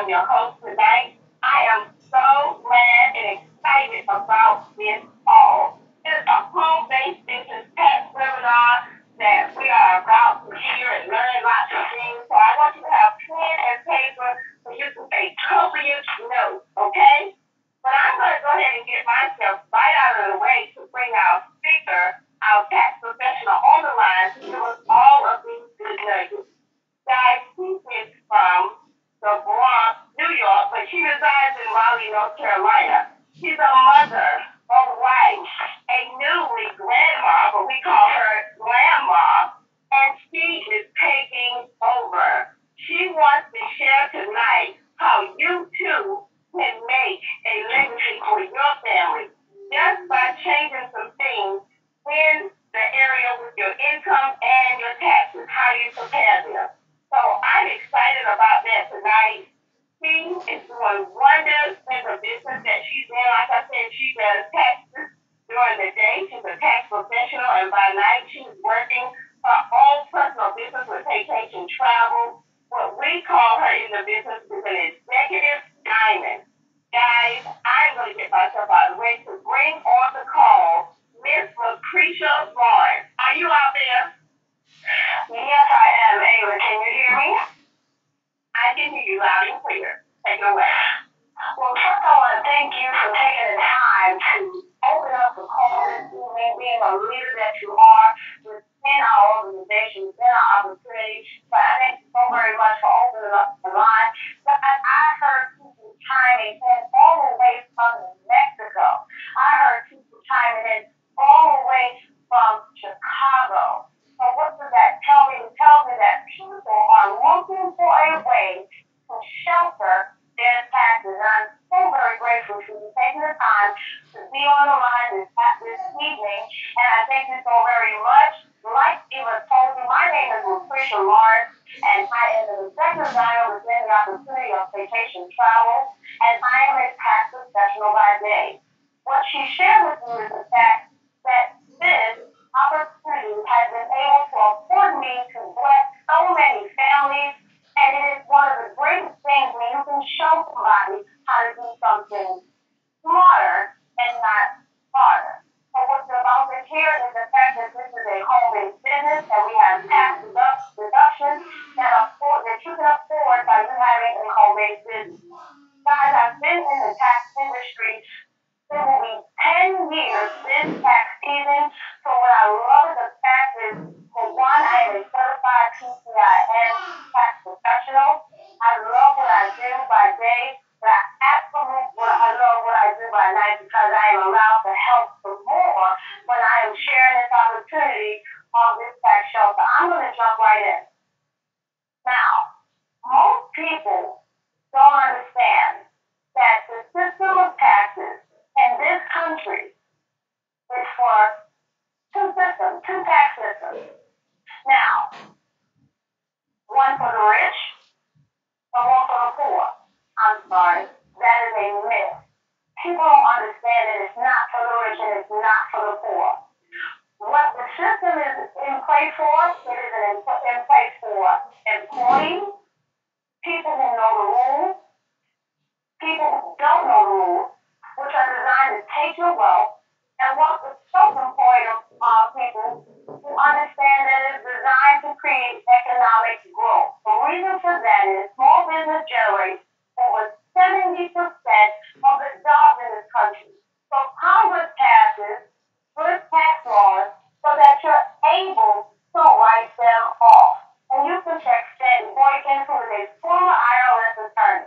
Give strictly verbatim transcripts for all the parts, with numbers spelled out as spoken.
am your host tonight. I am so glad and excited about this all. It's a home-based business tax webinar that we are about to hear and learn lots of things. So I want you to have pen and paper so you can take copious notes, okay? But I'm going to go ahead and get myself right out of the way to bring our speaker, our tax professional on the line to give us all of these good nuggets. Guys, she is from the Bronx, New York, but she resides in Raleigh, North Carolina. She's a mother, a wife, a newly grandma, but we call her grandma, and she is taking over. She wants to share tonight how you too can make a legacy for your family just by changing some things in the area with your income and your taxes, how you prepare them. So I'm excited about that tonight. She is doing wonders in the business that she's in. Like I said, she does taxes during the day. She's a tax professional, and by night she's working her own personal business with vacation travel. What we call her in the business is an executive diamond. Guys, I'm going to get myself out of the way to bring on the call Miss Lucretia Lawrence. Are you out there? Yes, I am, Ava. Can you hear me? I can hear you loud and clear. Take it away. Well, first I want to thank you for taking the time to open up the call this evening, being a leader that you are within our organization, within our opportunity. So I thank you so very much for opening up the line. But I, I heard people chiming in all the way from Mexico. I heard people chiming in all the way from Chicago. So what does that tell me? It tells me that people are looking for a way to shelter their taxes. And I'm so very grateful for you taking the time to be on the line this, this evening. And I thank you so very much. Like Eva told you, my name is Lucretia Lawrence, and I am an executive designer within the opportunity of vacation travel, and I am a tax professional by day. What she shared with me is the fact that this opportunity has been able to afford me to bless so many families, and it is one of the greatest things when you can show somebody how to do something smarter and not harder. So what's about to hear is the fact that this is a home-based business, and we have tax deductions that afford that you can afford by you having a home-based business. Guys, I've been in the tax industry. It will be ten years this tax season. So what I love is the fact is, for one, I am a certified P C I N tax professional. I love what I do by day, but I absolutely what I love what I do by night because I am allowed to help some more when I am sharing this opportunity on this tax shelter. I'm going to jump right in. Now, most people don't understand that the system of taxes in this country is for two systems, two tax systems. Now, one for the rich and one for the poor. I'm sorry, that is a myth. People don't understand that it's not for the rich and it's not for the poor. What the system is in place for, it is in, in place for employees, people who know the rules, people who don't know the rules, which are designed to take your wealth, and work with self-employed uh, people who understand that it is designed to create economic growth. The reason for that is small business generates over seventy percent of the jobs in this country. So Congress passes good tax laws so that you're able to write them off. And you can check Sandy Boykins, who is a former I R S attorney.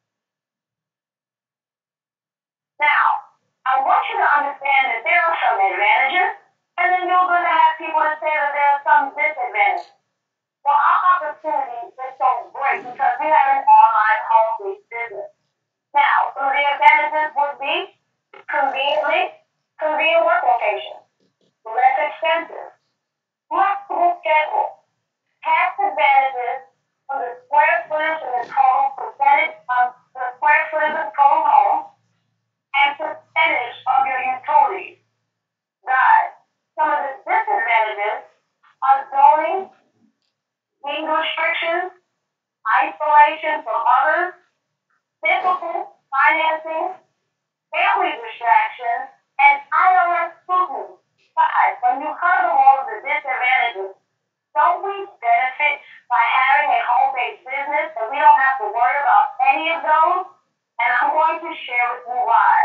Now, I want you to understand that there are some advantages, and then you're going to have people that say that there are some disadvantages. Well, our opportunity is so great because we have an online home-based business. Now, some of the advantages would be conveniently, convenient work location, less expensive, flexible schedule, tax advantages from the square footage and the total percentage of the square footage of the total home, and percentage of your utilities. Guys, some of the disadvantages are zoning, deed restrictions, isolation from others, difficult financing, family distractions, and I R S scrutiny. Guys, when you heard of all of the disadvantages, don't we benefit by having a home-based business and we don't have to worry about any of those? And I'm going to share with you why.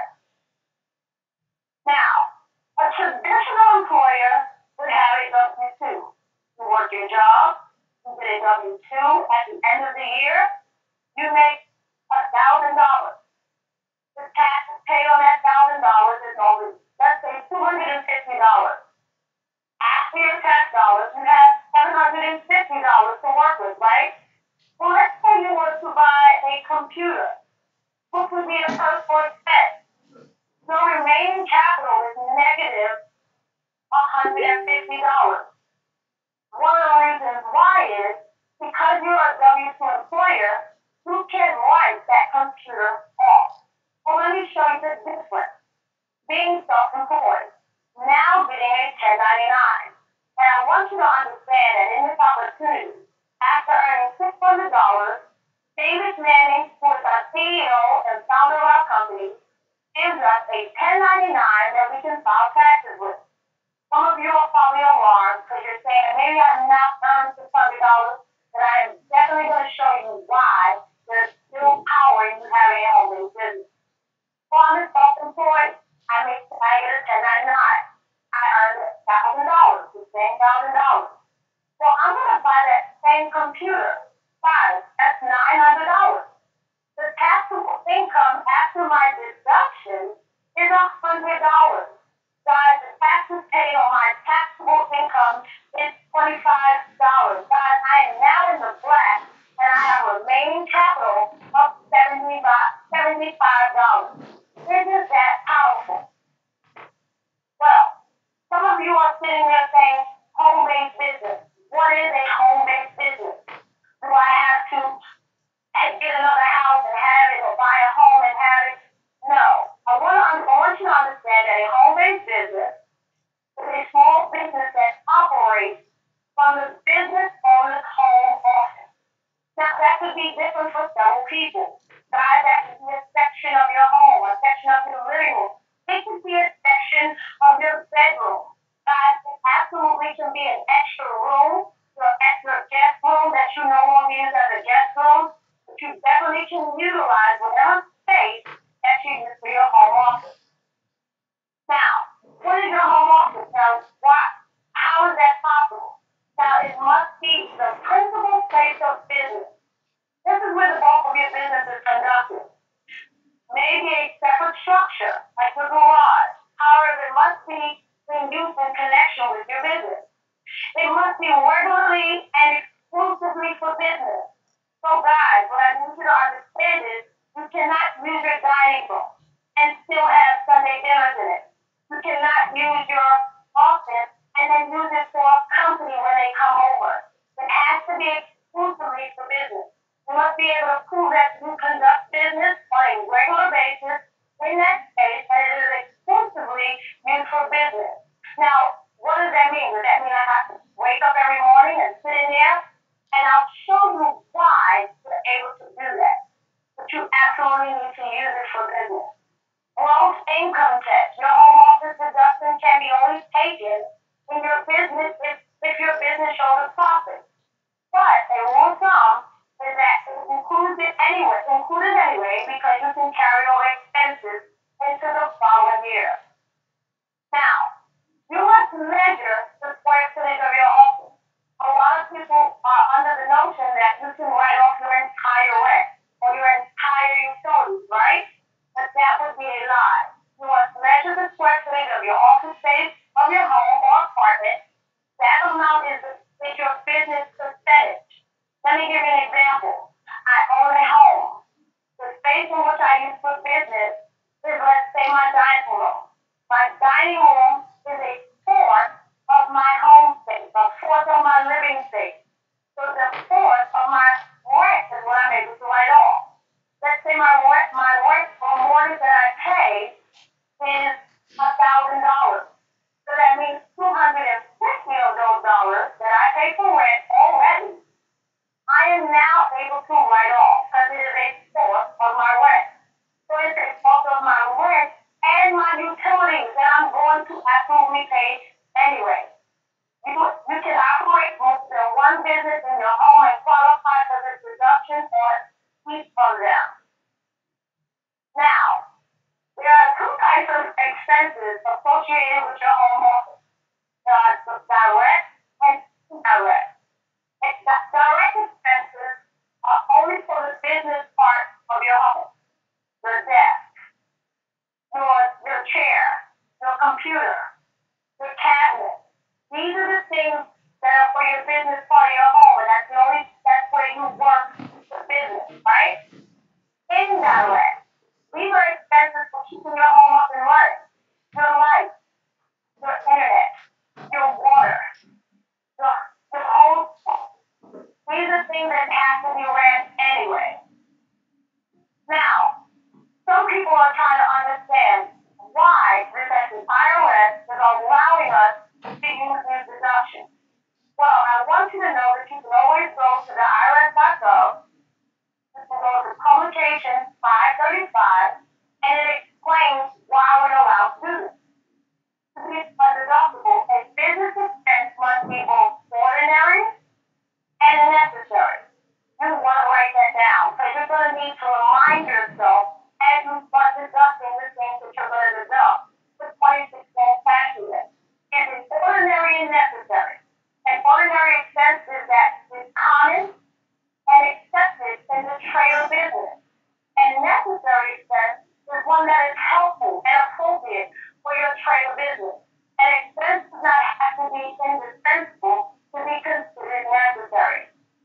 Now, a traditional employer would have a W two. You work your job, you get a W two. At the end of the year, you make one thousand dollars. The taxes paid on that one thousand dollars is only, let's say, two hundred fifty dollars. After your tax dollars, you have seven hundred fifty dollars to work with, right? Well, let's say you were to buy a computer, which would be the first one expense. Your remaining capital is negative one hundred fifty dollars. One of the reasons why is because you're a W two employer, you can write that computer off. Well, let me show you the difference. Being self-employed, now getting a ten ninety-nine. And I want you to understand that in this opportunity, after earning six hundred dollars, Davis Manning, who is our C E O and founder of our company, gives us a ten ninety-nine that we can file taxes with. Some of you are probably alarmed because you're saying maybe I've not earned six hundred dollars, but I am definitely going to show you why there's still power in you having a home-based business. So I'm self-employed. I make I get a ten ninety-nine. I earned one thousand dollars, the same one thousand dollars. So I'm going to buy that same computer. Guys, that's nine hundred dollars. The taxable income after my deduction is one hundred dollars. Guys, the taxes paid on my taxable income is twenty-five dollars. Guys, I am now in the black, and I have remaining capital of seventy-five dollars. Isn't that powerful? Well, some of you are sitting there saying, home-based business. What is a home-based business? Do I have to get another house and have it, or buy a home and have it? No. I want, to, I want you to understand that a home-based business is a small business that operates from the business owner's home office. Now, that could be different for several people. Guys, that could be a section of your home, a section of your living room. It could be a section of your bedroom. Guys, it absolutely can be an extra room, your extra guest room that you no longer use as a guest room, but you definitely can utilize whatever space that you use for your home office. Now, what is your home office? Now, why, how is that possible? Now, it must be the principal place of business. This is where the bulk of your business is conducted. Maybe a separate structure, like the garage. However, it must be in use in connection with your business. It must be regularly and exclusively for business. So guys, what I need you to understand is you cannot use your dining room and still have Sunday dinners in it. You cannot use your office and then use it for a company when they come over. It has to be exclusively for business. You must be able to prove that you conduct business on a regular basis in that space and it is exclusively used for business. Now, what does that mean? Does that mean I have to wake up every morning and sit in there? And I'll show you why you're able to do that. But you absolutely need to use it for business. Gross income tax. Your home office deduction can be only taken in your business if, if your business shows a profit. But a rule of thumb is that it includes it anyway, included anyway, because you can carry over expenses into the following year. Now, you must measure the square footage of your office. A lot of people are under the notion that you can write off your entire rent or your entire utilities, right? But that would be a lie. You must measure the square footage of your office space, of your home or apartment. That amount is, the, is your business percentage. Let me give you an example. I own a home. The space in which I use for business is, let's say, my dining room. My dining room is a fourth of my home space, a fourth of my living space. So the fourth of my rent is what I'm able to write be paid anyway. You, you can operate more than one business in your home and qualify for this deduction on each of them. Now, there are two types of expenses associated with your home office. There are direct and indirect. Direct expenses are only for the business part of your home. Your desk, your, your chair, your computer, your cabinet. These are the things that are for your business part of your home, and that's the only, that's where you work the business, right? Indirect. These are expenses for keeping your home up and running. Your light, your internet, your water, your, your home. These are things that have to be ran anyway. Now, some people are trying to understand why the I R S is allowing us to use these deductions. Well, I want you to know that you can always go to the I R S dot gov, you can go to Publication five thirty-five, and it explains why we're allowed to do this. To be undeductible, a business expense must be both ordinary and necessary. You want to write that down, because you're going to need to remind yourself as you start deducting the things that you're going to deduct for twenty sixteen tax year. Is it ordinary and necessary? An ordinary expense is that is common and accepted in the trade or business. And necessary expense is one that is helpful and appropriate for your trade or business. An expense does not have to be indispensable to be considered necessary.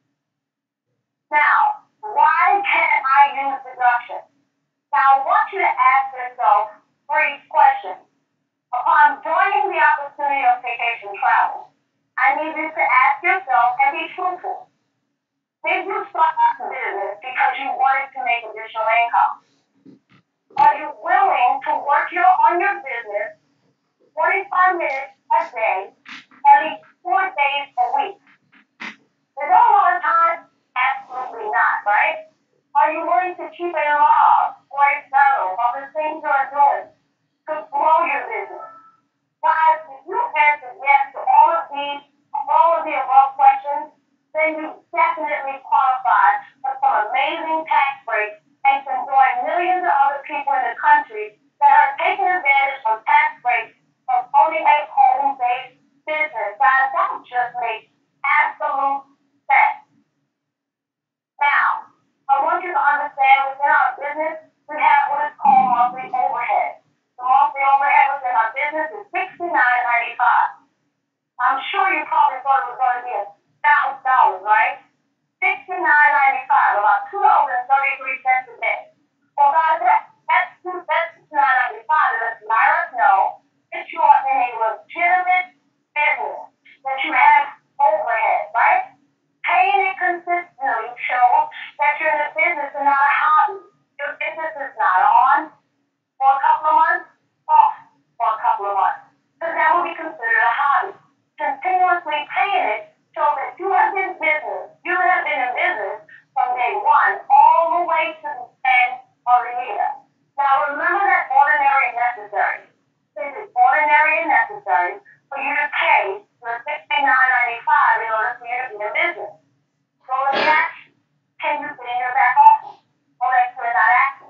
Now, why can't I use deduction? Now, I want you to ask yourself three questions. Upon joining the opportunity of vacation travel, I need you to ask yourself and be truthful. Did you start a business because you wanted to make additional income? Are you willing to work your, on your business forty-five minutes a day, at least four days a week? Is that a lot of time? Absolutely not, right? Are you willing to keep a log or a journal of the things you are doing to grow your business? Guys, if you answer yes to all of these, all of the above questions, then you definitely qualify for some amazing tax breaks and can join millions of other people in the country that are taking advantage of tax breaks of owning a home-based business. Guys, that just makes absolute sense. Now, I want you to understand within our business, we have what is called monthly overhead. The monthly overhead within our business is sixty-nine ninety-five. I'm sure you probably thought it was going to be a thousand dollars, right? Sixty-nine ninety-five, about two dollars and thirty-three cents a day. Well, guys, that, that's that's sixty-nine ninety-five. And let the I R S know that you are in a legitimate business, that you have overhead, right? Paying it consistently shows that you're in a business and not a hobby. Your business is not on for a couple of months, off for a couple of months, because that would be considered a hobby. Continuously paying it shows that you have been business. You have been in business from day one all the way to the end of the year. Now remember that ordinary and necessary. It is ordinary and necessary for you to pay your sixty-nine ninety-five in order for you to be in business. So let me ask you, can you sit in your back office? Oh, that you're not active?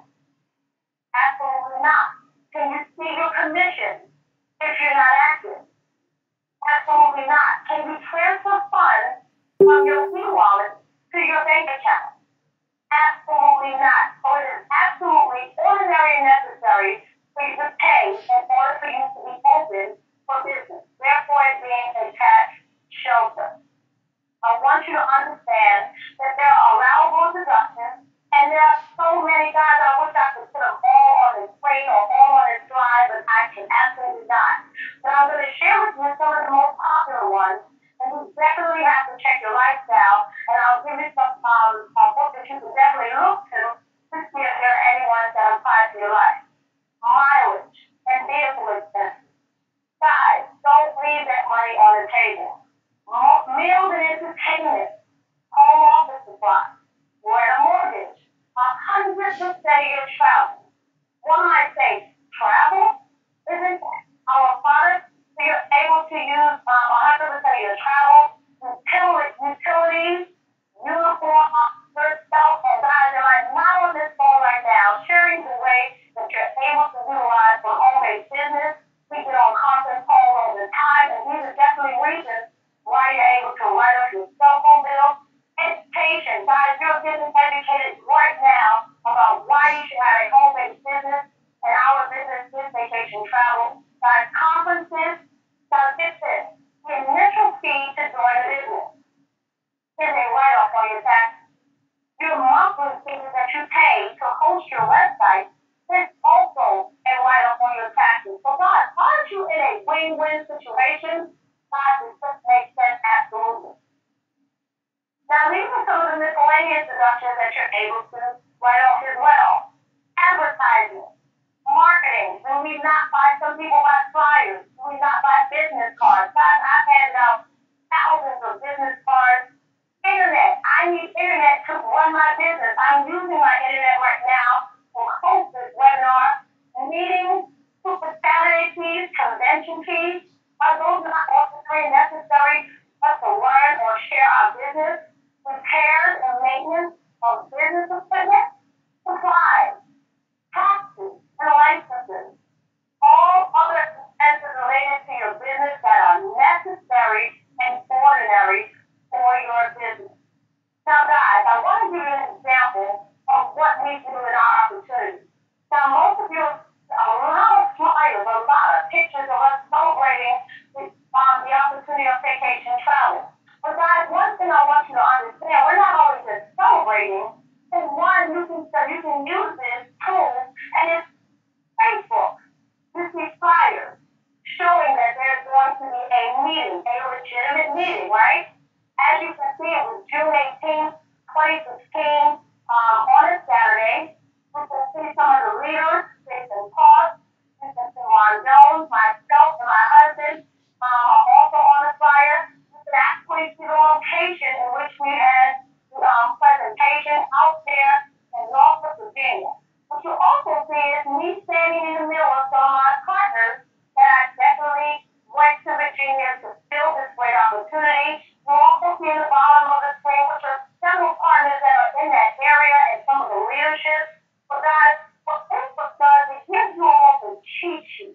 Absolutely not. Can you see your commission if you're not active? Absolutely not. Can you transfer funds from your e-wallet to your bank account? Absolutely not. So it is absolutely ordinary and necessary for you to pay in order for you to be open for business. Therefore, it being a tax shelter. I want you to understand that there are allowable deductions, and there are so many, guys. I wish I could put them all on the screen or all on the slide, but I can absolutely not. But I'm going to share with you some of the most popular ones, and you definitely have to check your lifestyle, and I'll give you some um, uh, books that you can definitely look to to see if there are any ones that apply to your life. Mileage and vehicle expenses. Guys, don't leave that money on the table. Meals and entertainment, home office supplies, rent a mortgage, a hundred percent of your travel. One might say, travel? Isn't our product to you're able to use um, one hundred percent of your travel, utilities, uniform, yourself, and guys, am I not on this phone right now sharing the way that you're able to utilize for home-based business? We get on conference calls all the time, and these are definitely reasons why you're able to write off your cell phone bill. Education. Guys, you're getting educated right now about why you should have a home-based business, and our business is vacation travel. Guys, conferences. Now, get this. The initial fee to join a business is a write-off on your taxes. Your monthly fee that you pay to host your website is also a write-off on your taxes. So, guys, aren't you in a win-win situation? Guys, it just makes sense absolutely. Now, these are some of the miscellaneous deductions that you're able to write off as well. Advertising, marketing. Do we not buy, some people buy flyers? Do we not buy business cards? Guys, I've handed out thousands of business cards. Internet. I need internet to run my business. I'm using my internet right now to host this webinar. Meetings, super Saturday fees, convention fees. Are those not also three necessary for us to learn or share our business? Repairs and maintenance of business equipment, supplies, taxes, and licenses. All other expenses related to your business that are necessary and ordinary for your business. Now, guys, I want to give you an example of what we do in our opportunity. Now, most of you, a lot of flyers, a lot of pictures of us celebrating the, um, the opportunity of vacation travel. But, guys, one thing I want you to understand, we're not only just celebrating, and one, you can, you can use this tool, and it's Facebook. You see flyers showing that there's going to be a meeting, a legitimate meeting, right? As you can see, it was June eighteenth, twenty sixteen, um, on a Saturday. You can see some of the leaders, Jason Park. You can see Ron Jones, myself, and my husband um, are also on the flyer. You can actually see the location in which we had the um, presentation out there in Norfolk, Virginia. What you also see is me standing in the middle of some of my partners that I definitely went to Virginia to fill this great opportunity. You also see in the bottom of the screen, which are several partners that are in that area and some of the leadership. But guys, what Facebook does, it gives you almost a cheat sheet.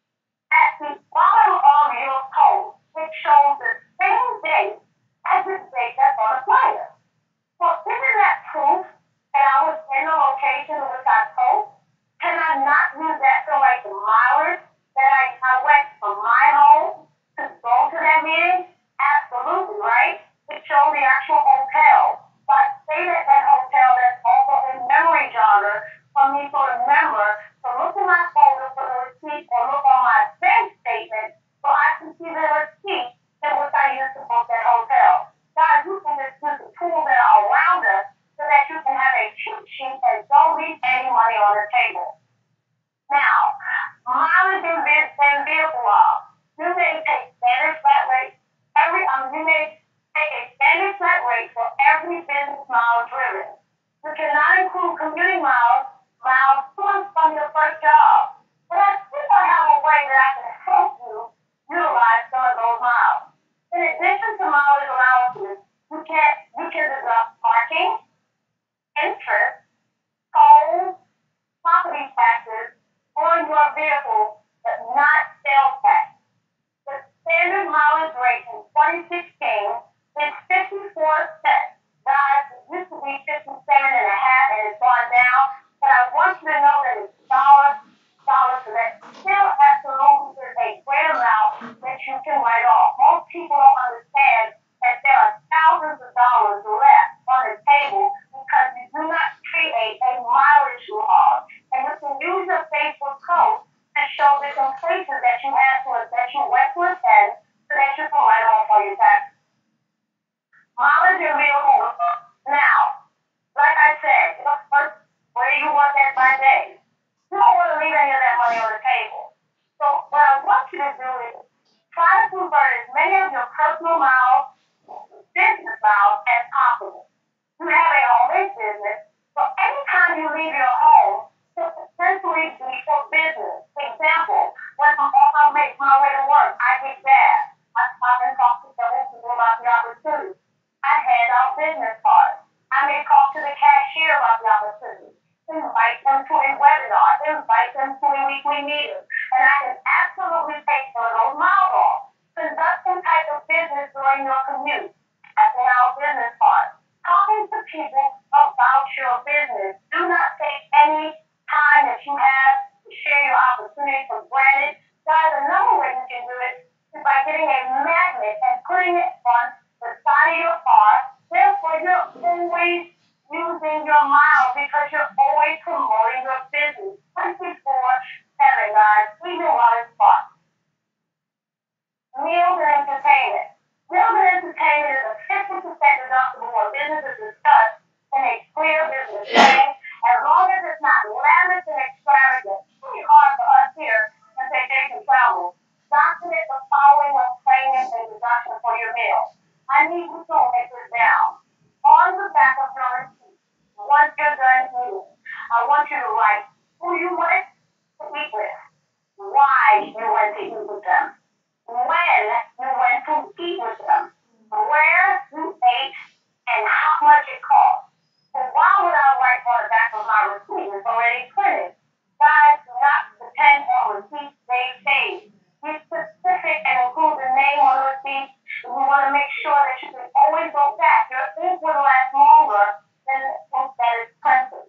At the bottom of your post, it shows the same date as the date that's on the flyer. So isn't that proof that I was in the location in which I post? Can I not use that to write the mileage that I, I went from my home to go to that meeting? Absolutely, right? It shows the actual hotel. So I stayed at that hotel. That's also a memory jogger for me to remember to look in my folder for the receipt or look on my bank statement so I can see the receipt in which I used to book that hotel. Guys, you can just use the tools that are around us so that you can have a cheat sheet and don't leave any money on the table. Now, mileage and, and vehicle law. You may take standard flat rate every um you may take a standard flat rate for every business mile driven. You cannot include commuting miles, miles to and from your first job. But I think I have a way that I can help you utilize some of those miles. In addition to mileage allowances, you can you can deduct parking, interest, tolls, property taxes on your vehicle, but not sales tax. The standard mileage rate in twenty sixteen is fifty-four cents. Guys, it used to be fifty-seven and a half, and it's gone down. But I want you to know that it's dollar, dollar, so that still absolutely is a great amount that you can write off. Most people don't understand that there are thousands of dollars left on the table because you do not create a mileage log. And you can use your Facebook post to show different places that you had to that you went to attend so that you can write off all your taxes. Mileage and vehicle. Now, like I said, your first, where you want that by day. You don't want to leave any of that money on the table. So what I want you to do is try to convert as many of your personal miles, business miles as possible. You have a home-based business, so anytime you leave your home, could potentially be for business. Example, when I'm on my way to work, I get opportunity. Invite them to a webinar. Invite them to a weekly meeting. And I can absolutely take some of those miles off. Conduct some type of business during your commute. Acting out business cards. Talking to people about your business. Do not take any time that you have to share your opportunity for granted. Guys, another way you can do it is by getting a magnet and putting it on the side of your car. Therefore, you're always using your miles because you're always promoting your business. twenty-four seven, guys, even while it's parked. Meals and entertainment. Meals and entertainment is a fifty percent deductible when business is discussed in a clear business setting, as long as it's not lavish and extravagant. It's pretty hard for us here in vacation travel. Document the following when claiming a deduction for your meal. I need you to write this down. On the back of your receipt, once you're done eating, I want you to write who you went to eat with, why you went to eat with them, when you went to eat with them, where you ate, and how much it cost. So why would I write on the back of my receipt? It's already printed. Guys, do not depend on receipts they saved. Be specific and include the name on the receipt. And you want to make sure that you can always go back. Your ink will last longer than the ink that is printed.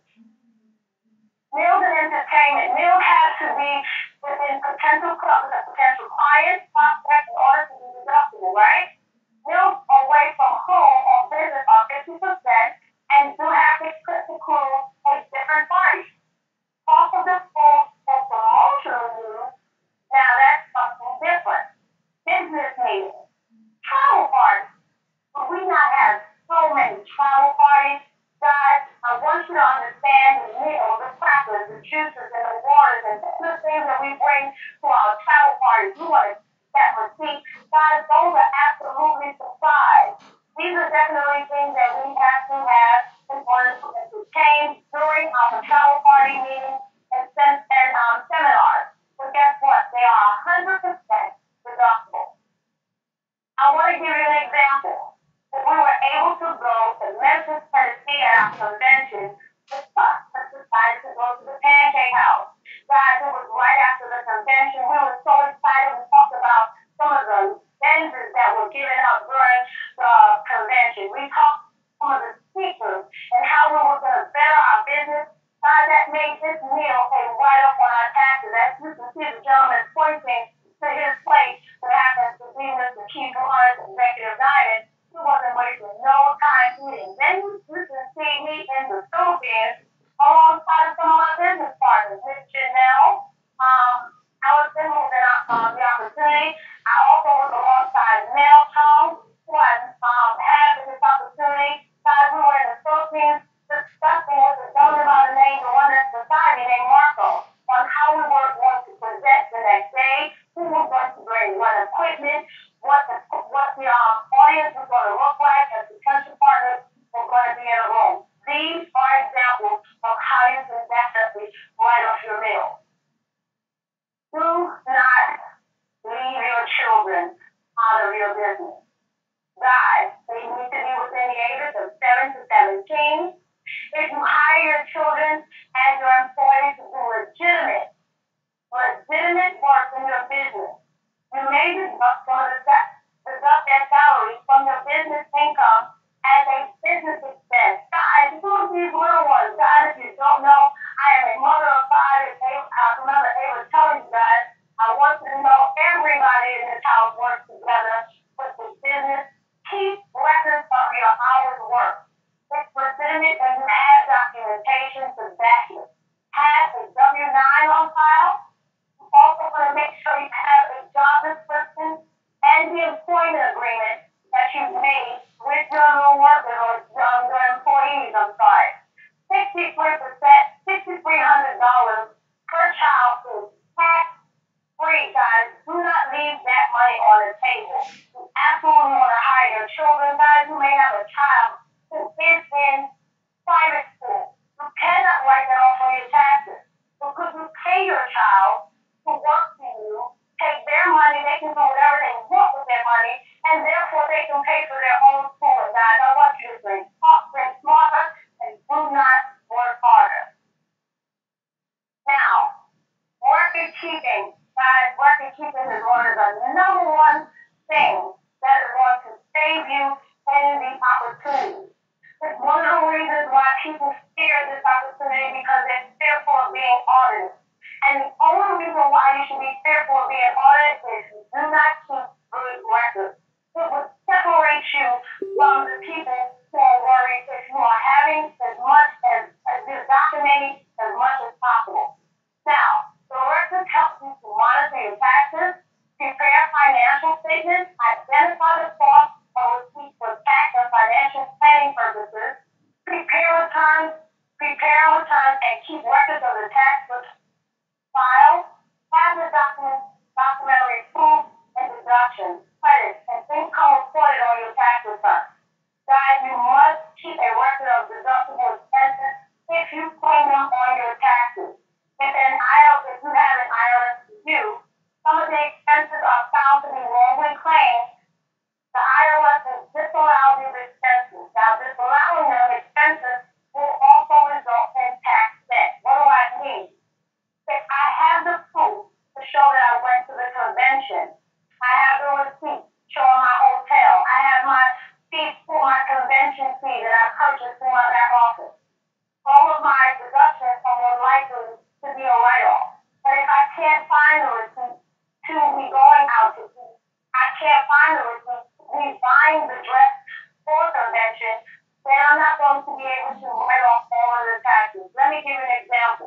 Meals and entertainment. Meals have to be within potential clubs and potential clients, prospects, in order to be deductible, right? Meals away from home or business are fifty percent and do have to include a different party. Cost of the food for promotional use, now that's something different. Business meetings, travel parties. Do we not have so many travel parties? Guys, I want you to understand the meals, the crackers, the juices, and the waters, and the things that we bring to our travel parties. We want to that receipt. Guys, those are absolutely supplies. These are definitely things that we have to have in order to entertain during our travel party meetings and, sem- and um, seminars. But guess what? They are one hundred percent deductible. I want to give you an example. When we were able to go to Memphis, Tennessee at our convention, the bus decided to go to the Pancake House. Guys, it was right after the convention. We were so excited. We talked about some of the lenses that were given out during the convention. We talked some of the speakers and how we were going to better our business. Guys, that made this meal a write-off on our taxes. As you can see, the gentleman pointing to his plate that happens to be Mister Keith Lawrence, Executive Diamond. He wasn't wasting no time eating. Then you, you can see me in the Philippines alongside of some of my business partners, Miss Janelle, um, Allison, who's in um, the opportunity. I also was alongside Mel Tong, who I um, had this opportunity. Guys, we were in the Philippines discussing with a gentleman by the name, the one that's beside me, named Marco, on how we were going to present the next day, who was going to bring what equipment, what the what the um, audience was going to look like, and potential partners were going to be in the room. These are examples of how you can definitely write off your meal. Do not leave your children out of your business. Guys, they need to be within the ages of seven to seventeen. If you hire your children as your employees to do legitimate, legitimate work in your business, you may deduct some of the deduct their salaries from your business income as a business expense. Guys, include these little ones. Guys, if you don't know, I am a mother of five. And Ava, I remember Ava telling you guys, I want you to know everybody in this house works together with the business. Keep records of your hours worked. It's legitimate and you have documentation to back it. record keeping, guys, record keeping is one of the number one things that is going to save you in these opportunities. It's one of the reasons why people fear this opportunity because they're fearful of being audited. And the only reason why you should be fearful of being audited is you do not keep good records. It would separate you from the people who are worried if you are having as much as, as you're documenting as much as possible. Now, the records help you to monitor your taxes, prepare financial statements, identify the cost of receipts for tax and financial planning purposes, prepare returns, prepare returns, and keep records of the tax file, have the document, documentary proof and deductions, credits, and income reported on your tax return. Guys, you must keep a record of deductible expenses if you claim them on your taxes. If an I R S, if you have an I R S review, some of the expenses are found to be wrongly claimed. The I R S will disallow these expenses. Now, disallowing them expenses will also result in tax debt. What do I mean? If I have the proof to show that I went to the convention, I have the receipt showing my hotel, I have my fee for my convention fee that I purchased through my back office. All of my deductions are more likely to be a write-off. But if I can't find the receipt to me going out to eat, I can't find the receipt to me buying the dress for convention, then I'm not going to be able to write off all of the taxes. Let me give you an example.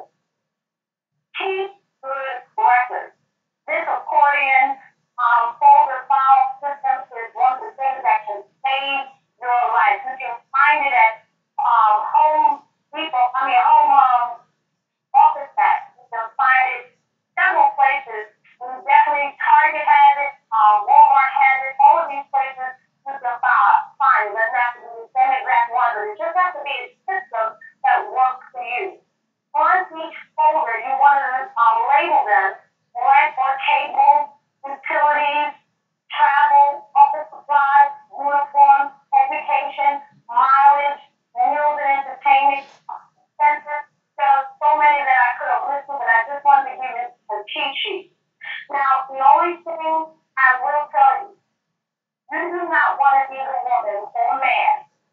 Keep good records. This accordion um, folder file system is one of the things that can save your life. You can find it at um, Home Depot, I mean Home um, Office Max. You can find it several places. You definitely Target has it, um, Walmart has it. All of these places you can find. It doesn't have to be the same exact one, but it just has to be a system that works for you. On each folder, you want to um, label them rent or cable, utilities, travel, office supplies, uniforms, education, mileage, meals and entertainment, expenses. There are so many that I could have listed, but I just wanted to give you a cheat sheet. Now, the only thing I will tell you, you do not want to be the woman or man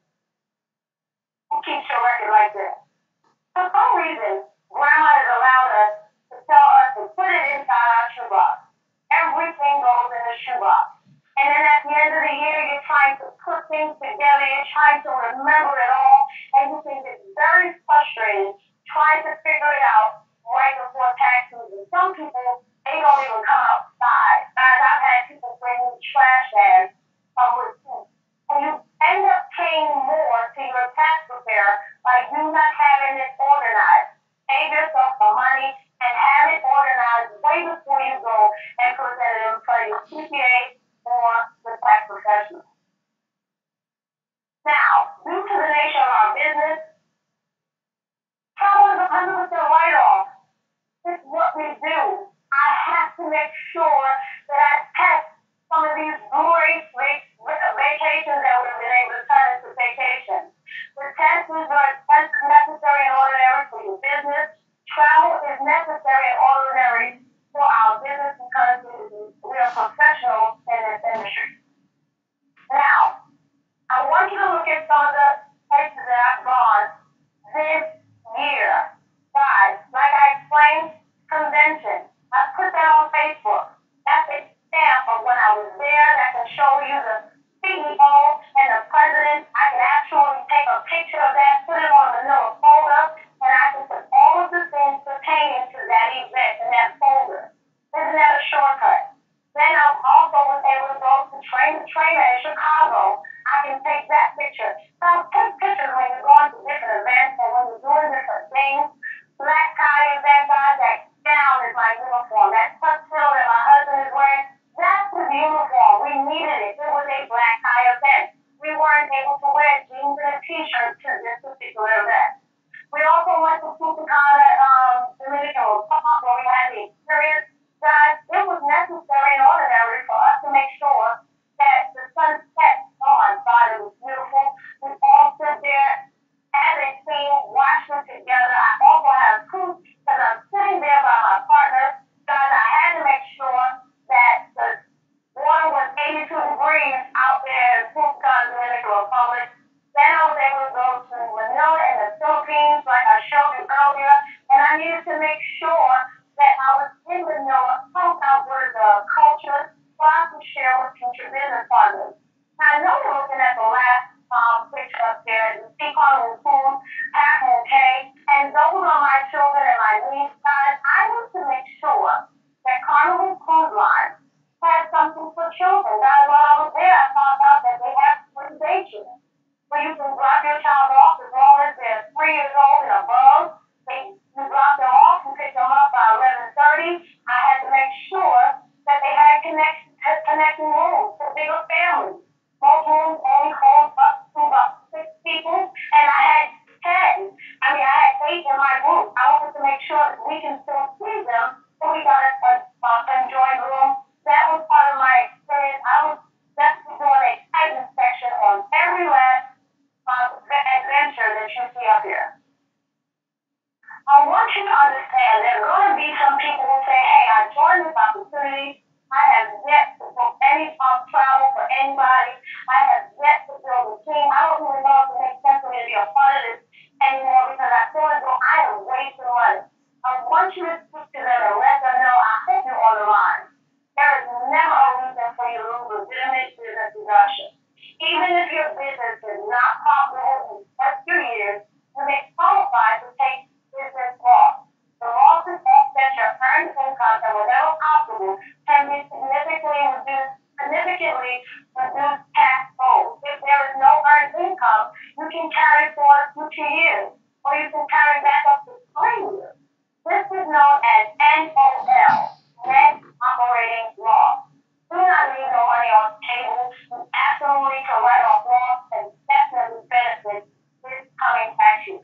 who keeps your record like this. For some reason, grandma has allowed us to tell us to put it inside our shoebox. Everything goes in the shoebox. And then at the end of the year, you're trying to put things together, you're trying to remember it all, and you can get very frustrated trying to figure it out right before tax season. Some people, they don't even come outside. Guys, I've had people bring me trash bags of receipts. And you end up paying more to your tax preparer by you not having it organized. Save yourself the money and have it organized way before you go and present it in front of your C P A or the tax professional. Now, due to the nature of our business, travel is one hundred percent write-off. It's what we do. I have to make sure that I test some of these great vacations that we've been able to turn into vacations. The tests are expensive, necessary, and ordinary for your business. Travel is necessary and ordinary for our business because we are professionals in this industry. Now, I want you to look at some of the places that I've gone this year. Guys, like I explained, convention. I put that on Facebook. That's a stamp of when I was there that can show you the C E O and the president. I can actually take a picture of that, put it on a manila folder, and I can put all of the things pertaining to that event in that folder. Isn't that a shortcut? Then I also was able to go to Train to Trainer in Chicago. I can take that picture. So take pictures when you're going to different events or when you're doing different things. Black tie event, guys, that gown is my uniform. That tuxedo that my husband is wearing, that's his uniform. We needed it. It was a black tie event. We weren't able to wear jeans and a t-shirt to this particular event. We also went to Punta Cana, um, Dominican Republic, where we had the experience. Guys, it was necessary and ordinary for us to make sure that the sunset, oh my God, it was beautiful. We I needed to make sure that I was in the know about what are the culture so I can share with future business partners. Now, I know you're looking at the last um, picture up there, the sea carnival food, half moon cake, and those are my children and my niece guys. I need to make sure that Carnival Cruise Line has something for children. Guys, while I was there, I found out that they have free daycare where you can drop your child off as long as they're three years old and above. They, you drop them off and pick them up by eleven thirty. I had to make sure that they had connect, connecting rooms for bigger families. Most rooms only hold up to about six people, and I had ten. I mean, I had eight in my group. I wanted to make sure that we can still see them, so we got a, a, a conjoined room. That was part of my experience. I was definitely doing a tight inspection on every last um, adventure that you see up here. I want you to understand there are going to be some people who say, hey, I joined this opportunity. I have yet to book any um, travel for anybody. I have yet to build a team. I don't even know if it makes sense for me to be a part of this anymore because I feel as though I am wasting money. I want you to speak to them and let them know I hope you're on the line. There is never a reason for you to lose legitimate business deduction. Even if your business is not profitable in the first few years, you may qualify to take business loss. The losses offset your earned income and whenever possible can be significantly reduced significantly reduced tax owed. If there is no earned income, you can carry forward future years, or you can carry back up to three years. This is known as N O L, net operating loss. Do not leave no money on the table. You absolutely can write off loss and definitely benefit this coming tax year.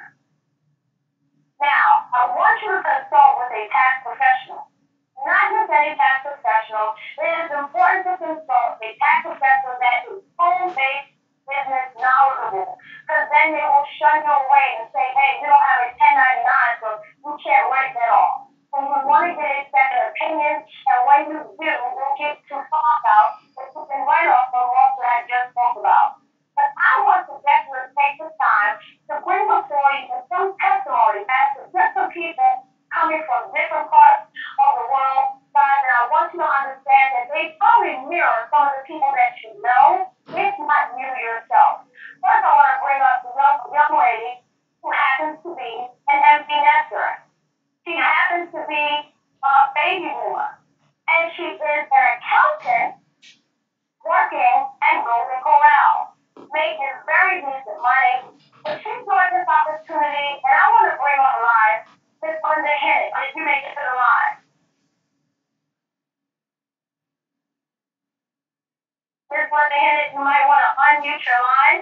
Now, I want you to consult with a tax professional. Not just any tax professional. It is important to consult a tax professional that is home-based business knowledgeable, because then they will shun you away and say, hey, you don't have a ten ninety-nine, so you can't write that off. So you want to get a second opinion, and when you do, you'll get to find out that you can write off the loss that I just spoke about. But I want to definitely take the time to bring before you some testimony as to different people coming from different parts of the world, guys, and I want you to understand that they probably mirror some of the people that you know, if not you yourself. First, I want to bring up the young, young lady who happens to be an empty nester. She happens to be a baby boomer, and she is an accountant working at Golden Corral, making very decent money. But she joined this opportunity, and I want to bring on live Miss Linda Hennett, if you make it to the line. Miss Linda Hennett, you might want to unmute your line.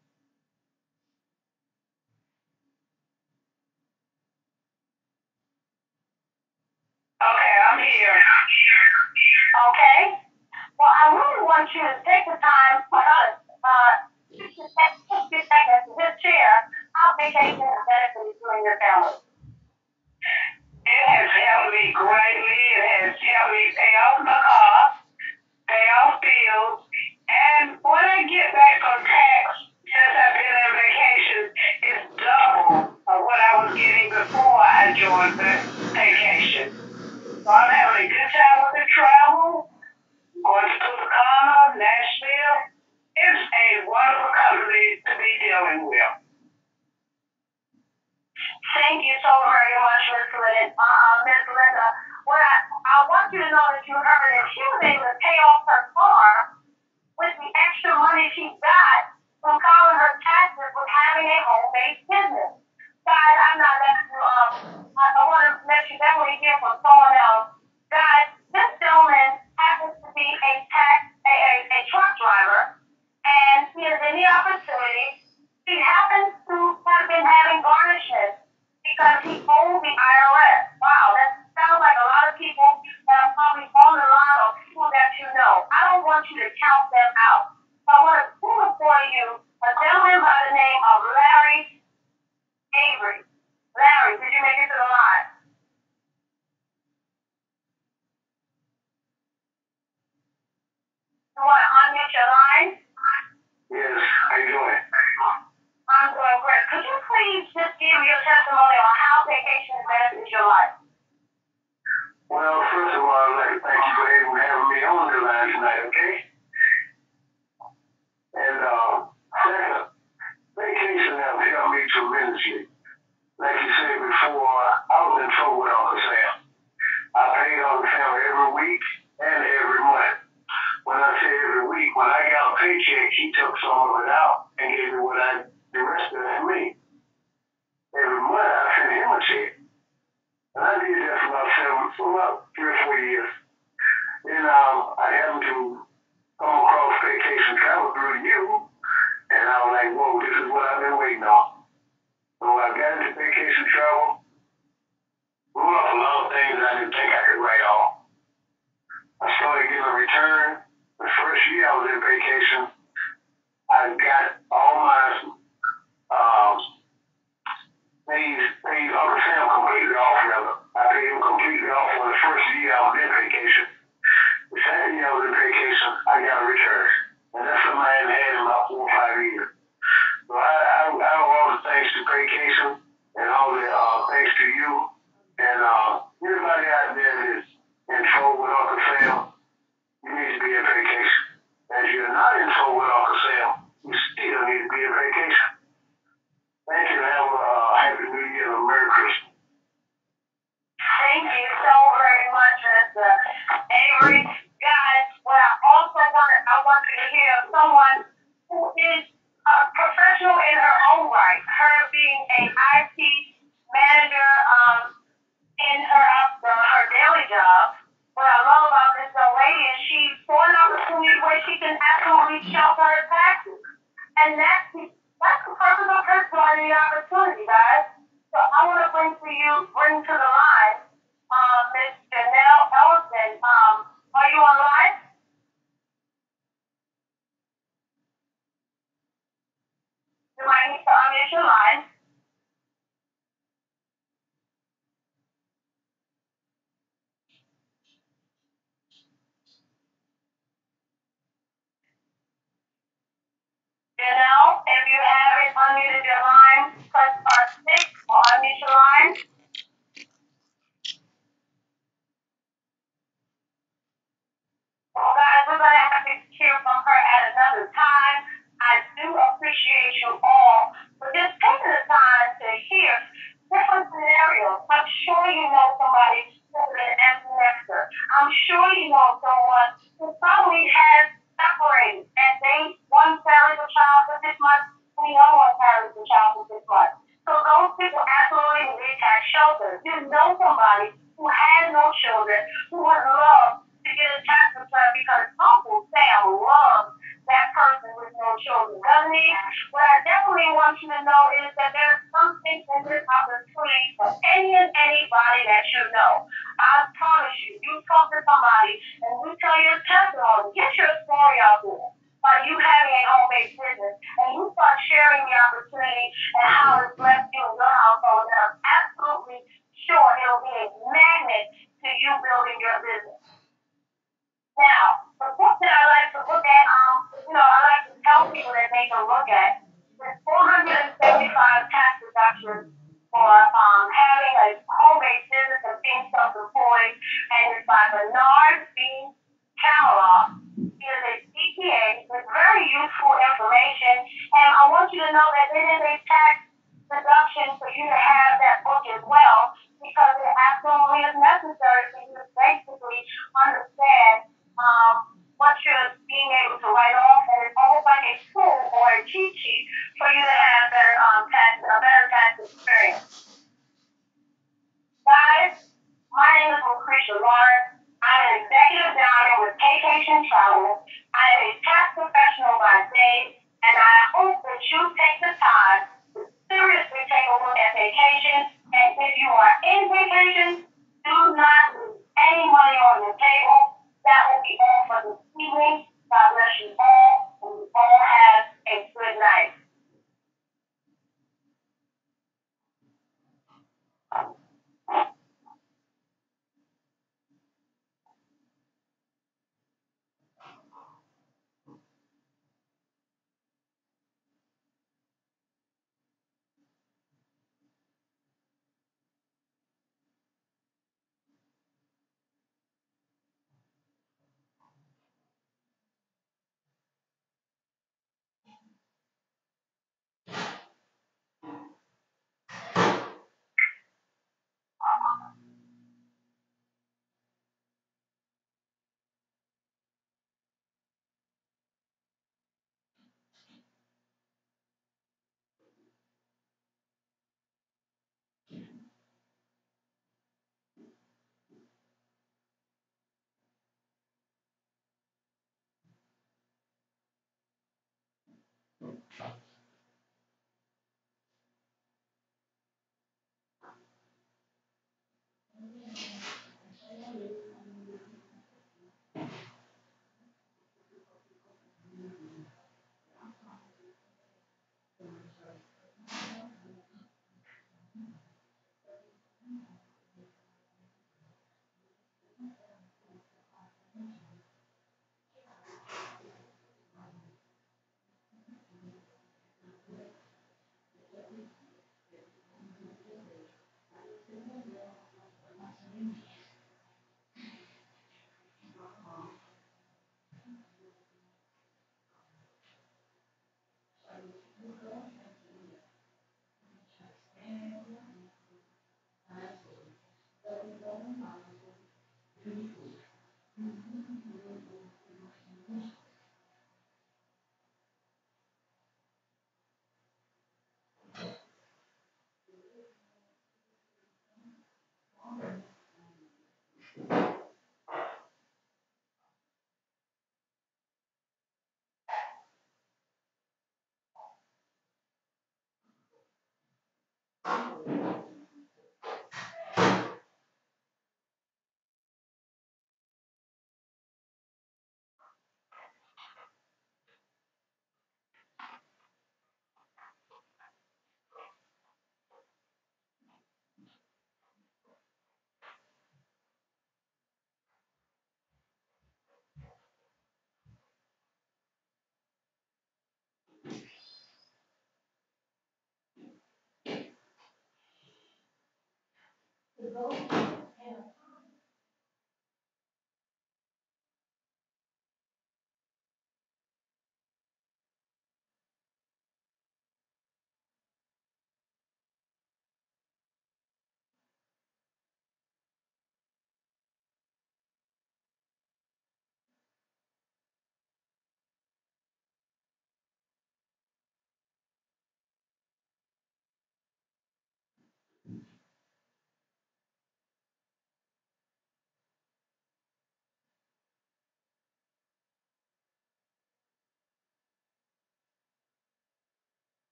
Okay, I'm here. Okay. Well, I really want you to take the time, about uh, sixty seconds to just share how vacation has benefited you and your family. It has helped me greatly. It has helped me pay off my car, pay off bills, and when I get back from tax, since I've been on vacation, it's double of what I was getting before I joined the vacation. So I'm having a good time with the travel, going to Tucson, Nashville. It's a wonderful company to be dealing with. Thank you so very much, Miss Linda. Uh, Miss Linda. What I, I want you to know that you heard that she was able to pay off her car with the extra money she got from filing her taxes with having a home-based business. Guys, I'm not letting you, um, I, I want to let you definitely hear from someone else. Guys, this gentleman happens to be a tax, a, a, a truck driver, and he is in the opportunity. He happens to have been having garnishments because he owes the I R S. Wow, that sounds like a lot of people that are probably on the line or people that you know. I don't want you to count them out. So I want to pull for you a gentleman by the name of Larry Avery. Larry, did you make it to the line? You want to unmute your line? Yes, how you doing? I'm doing great. Could you please just give your testimony on how vacation has benefits your life? Well, first of all, I'd like to thank you for having me on the line tonight, okay? And uh, second, vacation have helped me tremendously. Like you said before, I was in trouble with Uncle Sam. I paid Uncle Sam every week and every month. When I say every week, when I got a paycheck, he took some of it out and gave me what I, the rest of it to me. Every month, I sent him a check. And I did that for about seven, for about three or four years. Then um, I happened to come across vacation travel through you, and I was like, whoa, this is what I've been waiting on. So I got into vacation travel, wrote off a lot of things I didn't think I could write off. I started getting a return. The first year I was in vacation, I got all my um, paid, paid Uncle Sam completely off, rather. I paid him completely off for the first year I was in vacation. The second year I was in vacation, I got a return. And that's something I hadn't had in about four or five years. So I, I, I owe all the thanks to vacation and all the uh, thanks to you and uh, anybody out there that's in trouble with Uncle Sam, you need to be in vacation. If you're not in trouble with Uncle Sam, you still need to be in vacation. Thank you and have a uh, happy new year and a Merry Christmas. Thank you so very much, Mister Avery. Guys, what I also wanted, I want you to hear someone who is a professional in her own right. Her being a I T manager um, in her uh, her daily job. What I love about this young lady is she saw an opportunity where she can absolutely shelter her taxes, and that's the, that's the purpose of her joining the opportunity, guys. So I want to bring to you, bring to the line, um, Miss Janelle Ellison. Um, are you on the line? You might need to unmute your line. Janelle, if you haven't unmuted your line, press star six or unmute your line. Well, guys, we're going to have to hear from her at another time. I do appreciate you all for just taking the time to hear different scenarios. I'm sure you know somebody who's an empty nester. I'm sure you know someone who probably has separated and they one carries a child for six months and the other one carries a child for six months. So those people absolutely need tax shelter. You know somebody who has no children who would love to get a tax return because Uncle Sam loves that person with no children, doesn't he? What I definitely want you to know is that there's something in this opportunity for any and anybody that you know. I promise you, you talk to somebody and you tell your testimony, get your story out there by you having a home-based business, and you start sharing the opportunity and how it's blessed you and your household, and I'm absolutely sure it'll be a magnet to you building your business. Now, the book that I like to look at, um, you know, I like to tell people that they can look at is four hundred seventy-five tax deductions for um, having a home-based business and being self-employed, and it's by Bernard B. Kamaloff. He is a C P A with very useful information, and I want you to know that it is a tax deduction for you to have that book as well, because it absolutely is necessary for you to basically understand um, what you're being able to write off, and it's almost like a tool or a cheat sheet for you to have better um, tax, a better tax experience. Guys, my name is Lucretia Lawrence. I'm an executive diamond with Vacation Travel. I am a tax professional by day, and I hope that you take the time to seriously take a look at vacation. And if you are in vacation, do not leave any money on the table. That will be all for this evening. God bless you all, and you all have a good night.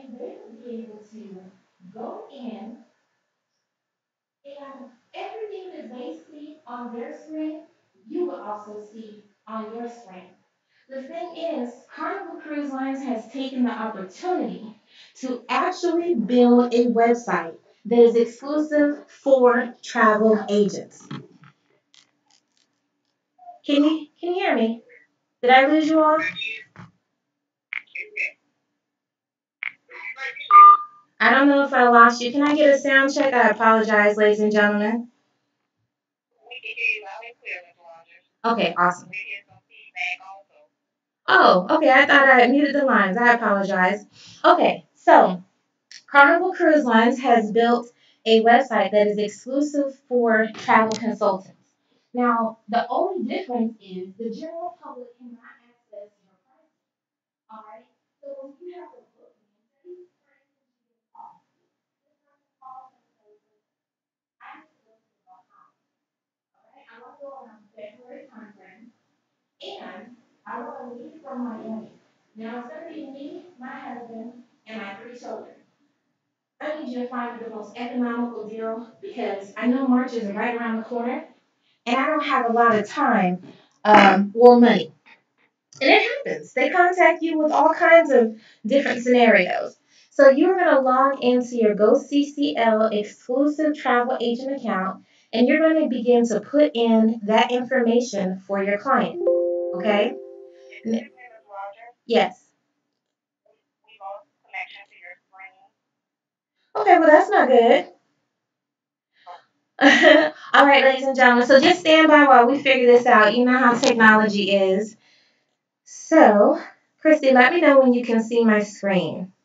And they will be able to go in, and everything that they see on their screen, you will also see on your screen. The thing is, Carnival Cruise Lines has taken the opportunity to actually build a website that is exclusive for travel agents. Can you can you hear me? Did I lose you all? I don't know if I lost you. Can I get a sound check? I apologize, ladies and gentlemen. Okay, awesome. Oh, okay. I thought I muted the lines. I apologize. Okay, so Carnival Cruise Lines has built a website that is exclusive for travel consultants. Now, the only difference is the general public cannot access your pricing. All right? So if you have a booking, say for instance you get a call. This person calls and says, I need to go to the Bahamas. All right? I want to go around February timeframe, and I want to leave from Miami. Now it's going to be me, my husband, and my three children. I need you to find me the most economical deal because I know March is right around the corner and I don't have a lot of time um, or money. And it happens. They contact you with all kinds of different scenarios. So you're going to log into your GoCCL exclusive travel agent account and you're going to begin to put in that information for your client. Okay? Yes. Okay, well, that's not good. All right, ladies and gentlemen. So just stand by while we figure this out. You know how technology is. So, Christy, let me know when you can see my screen.